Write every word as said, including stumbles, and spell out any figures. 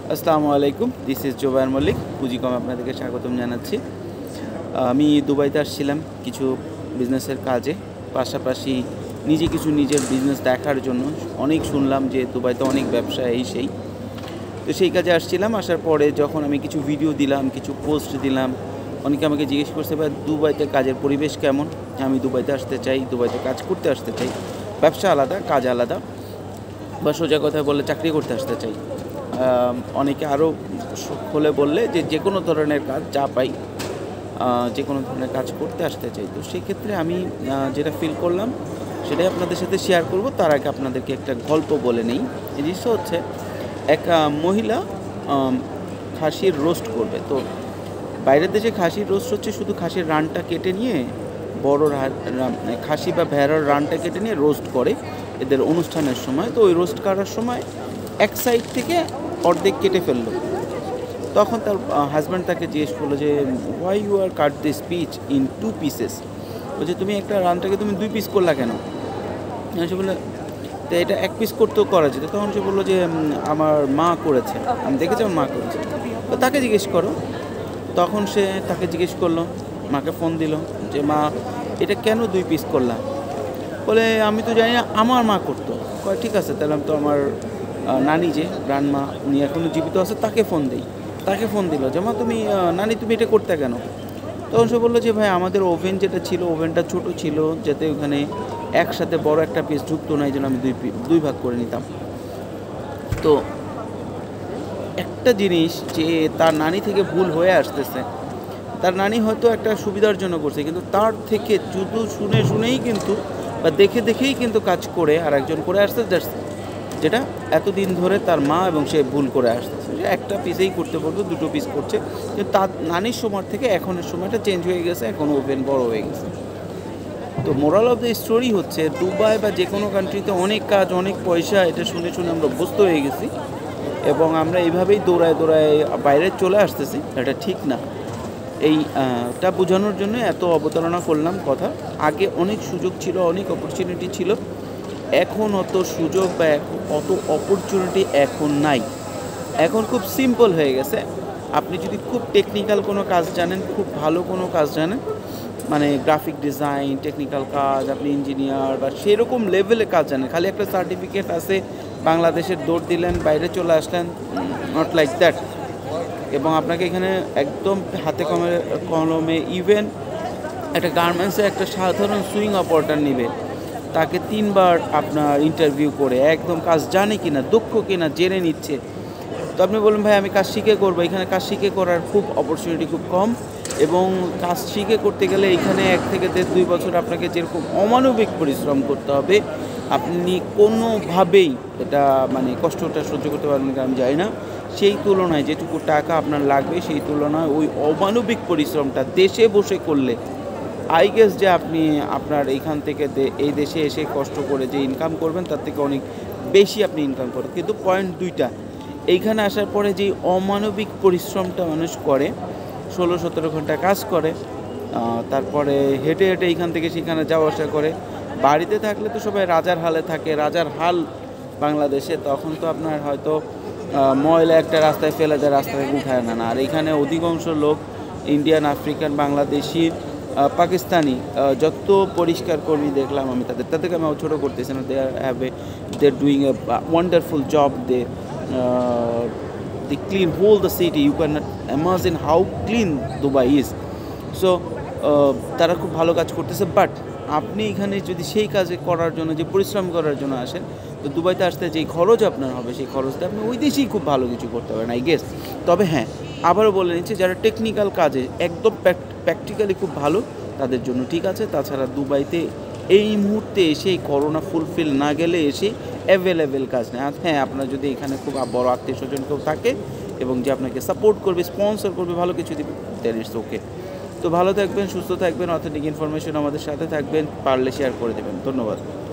আসসালামু আলাইকুম, this is Zobayer Mallick. পুঁজিকম আপনাদেরকে স্বাগতম জানাচ্ছি। আমি দুবাইতে আসছিলাম কিছু বিজনেসের কাজে, পাশাপাশি নিজে কিছু নিজের বিজনেস দেখার জন্য। অনেক শুনলাম যে দুবাইতে অনেক ব্যবসা এই সেই, তো সেই কাজে আসছিলাম। আসার পরে যখন আমি কিছু ভিডিও দিলাম, কিছু পোস্ট দিলাম, অনেকে আমাকে জিজ্ঞেস করছে ভাই দুবাইতে কাজের পরিবেশ কেমন। আমি দুবাইতে আসতে চাই, দুবাইতে কাজ করতে আসতে চাই। ব্যবসা আলাদা, কাজ আলাদা, বা সোজা কথায় বললে চাকরি করতে আসতে চাই। অনেকে আরও খুলে বললে যে যে কোনো ধরনের কাজ যা পাই, যে কোনো ধরনের কাজ করতে আসতে চাই। তো সেক্ষেত্রে আমি যেটা ফিল করলাম সেটাই আপনাদের সাথে শেয়ার করব। তার আগে আপনাদেরকে একটা গল্প বলে নেই। এই জিনিসটা হচ্ছে, এক মহিলা খাসির রোস্ট করবে। তো বাইরের দেশে খাসির রোস্ট হচ্ছে শুধু খাসির রানটা কেটে নিয়ে, বড় খাসি বা ভেড়ার রানটা কেটে নিয়ে রোস্ট করে এদের অনুষ্ঠানের সময়। তো ওই রোস্ট করার সময় এক সাইড থেকে অর্ধেক কেটে ফেললো। তখন তার হাজব্যান্ড তাকে জিজ্ঞেস করলো যে why you are cut this piece in two pieces. বলছে তুমি একটা রানটাকে তুমি দুই পিস করলা কেন? সে বললো তো এটা এক পিস করতেও করা যেত। তখন সে বললো যে আমার মা করেছে, আমি দেখেছি আমার মা করেছে। তো তাকে জিজ্ঞেস করো। তখন সে তাকে জিজ্ঞেস করলো, মাকে ফোন দিল যে মা এটা কেন দুই পিস করলাম? বলে আমি তো জানি না, আমার মা করতো। কয় ঠিক আছে, তাহলে আমি তো আমার নানি যে গ্রান্ডমা, উনি এখনও জীবিত আছে, তাকে ফোন দিই। তাকে ফোন দিল যে মা তুমি নানি তুমি এটা করতে কেন? তখন সে বললো যে ভাই আমাদের ওভেন যেটা ছিল, ওভেনটা ছোট ছিল, যাতে ওখানে একসাথে বড় একটা পিস ঢুকতো না, এই জন্য আমি দুই দুই ভাগ করে নিতাম। তো একটা জিনিস যে তার নানি থেকে ভুল হয়ে আসতেছে, তার নানি হয়তো একটা সুবিধার জন্য করছে, কিন্তু তার থেকে শুধু শুনে শুনেই কিন্তু বা দেখে দেখেই কিন্তু কাজ করে আর একজন করে আসতে যাচ্ছে, যেটা এতদিন ধরে তার মা এবং সে ভুল করে আসতেছে। যে একটা পিসেই করতে পারতো, দুটো পিস করছে। কিন্তু তার নানির সময় থেকে এখনের সময়টা চেঞ্জ হয়ে গেছে, এখন ওভেন বড় হয়ে গেছে। তো মোরাল অফ দ্য স্টোরি হচ্ছে, দুবাই বা যে কোনো কান্ট্রিতে অনেক কাজ, অনেক পয়সা, এটা শুনে শুনে আমরা অভ্যস্ত হয়ে গেছি এবং আমরা এইভাবেই দৌড়ায় দৌড়ায় বাইরে চলে আসতেছি। এটা ঠিক না। এইটা বোঝানোর জন্য এত অবতারণা করলাম কথা। আগে অনেক সুযোগ ছিল, অনেক অপরচুনিটি ছিল, এখন অত সুযোগ বা অত অপরচুনিটি এখন নাই। এখন খুব সিম্পল হয়ে গেছে। আপনি যদি খুব টেকনিক্যাল কোনো কাজ জানেন, খুব ভালো কোনো কাজ জানেন, মানে গ্রাফিক ডিজাইন, টেকনিক্যাল কাজ, আপনি ইঞ্জিনিয়ার বা সেরকম লেভেলে কাজ জানেন, খালি একটা সার্টিফিকেট আছে, বাংলাদেশের দৌড় দিলেন, বাইরে চলে আসলেন, নট লাইক দ্যাট। এবং আপনাকে এখানে একদম হাতে কমে কলমে, ইভেন একটা গার্মেন্টসে একটা সাধারণ সুইং অপারেটর নেবে, তাকে তিনবার আপনার ইন্টারভিউ করে একদম কাজ জানে কিনা, দক্ষ কিনা জেনে নিচ্ছে। তো আপনি বলুন ভাই আমি কাজ শিখে করবো, এখানে কাজ শিখে করার খুব অপরচুনিটি খুব কম। এবং কাজ শিখে করতে গেলে এখানে এক থেকে দেড় দুই বছর আপনাকে যেরকম অমানবিক পরিশ্রম করতে হবে, আপনি কোনোভাবেই এটা মানে কষ্টটা সহ্য করতে পারবেন না, আমি জানি না। সেই তুলনায় যেটুকু টাকা আপনার লাগবে, সেই তুলনায় ওই অমানবিক পরিশ্রমটা দেশে বসে করলে, আই গেস যে আপনি আপনার এইখান থেকে এই দেশে এসে কষ্ট করে যে ইনকাম করবেন তার থেকে অনেক বেশি আপনি ইনকাম করেন। কিন্তু পয়েন্ট দুইটা, এইখানে আসার পরে যেই অমানবিক পরিশ্রমটা মানুষ করে, ষোলো সতেরো ঘন্টা কাজ করে, তারপরে হেঁটে হেঁটে এইখান থেকে সেখানে যাওয়া আসা করে। বাড়িতে থাকলে তো সবাই রাজার হালে থাকে, রাজার হাল বাংলাদেশে। তখন তো আপনার হয়তো ময়লা একটা রাস্তায় ফেলে যায়, রাস্তা থেকে উঠায় না না আর এখানে অধিকাংশ লোক ইন্ডিয়ান, আফ্রিকান, বাংলাদেশি, পাকিস্তানি, যত পরিষ্কার কর্মী দেখলাম আমি, তাদের তাদেরকে আমি ছোটো করতেছি না। They are have a they are doing a wonderful job. They they clean whole the city. You cannot imagine how clean Dubai is. So তারা খুব ভালো কাজ করতেছে। বাট আপনি এখানে যদি সেই কাজে করার জন্য, যে পরিশ্রম করার জন্য আসেন, তো দুবাইতে আসতে যেই খরচ আপনার হবে, সেই খরচটা আপনি ওই দেশেই খুব ভালো কিছু করতে পারেন আই গেস। তবে হ্যাঁ, আবারও বলে নিচ্ছি, যারা টেকনিক্যাল কাজে একদম প্র্যাকটিক্যালি খুব ভালো, তাদের জন্য ঠিক আছে। তাছাড়া দুবাইতে এই মুহূর্তে এসে করোনা ফুলফিল না গেলে এসে অ্যাভেলেবেল কাজ নেই। হ্যাঁ, আপনার যদি এখানে খুব বড় আত্মীয় স্বজন কেউ থাকে এবং যে আপনাকে সাপোর্ট করবে, স্পন্সর করবে, ভালো কিছু দিবে, দেন ইটস ওকে। তো ভালো থাকবেন, সুস্থ থাকবেন, অথেন্টিক ইনফরমেশন আমাদের সাথে থাকবেন, পারলে শেয়ার করে দেবেন। ধন্যবাদ।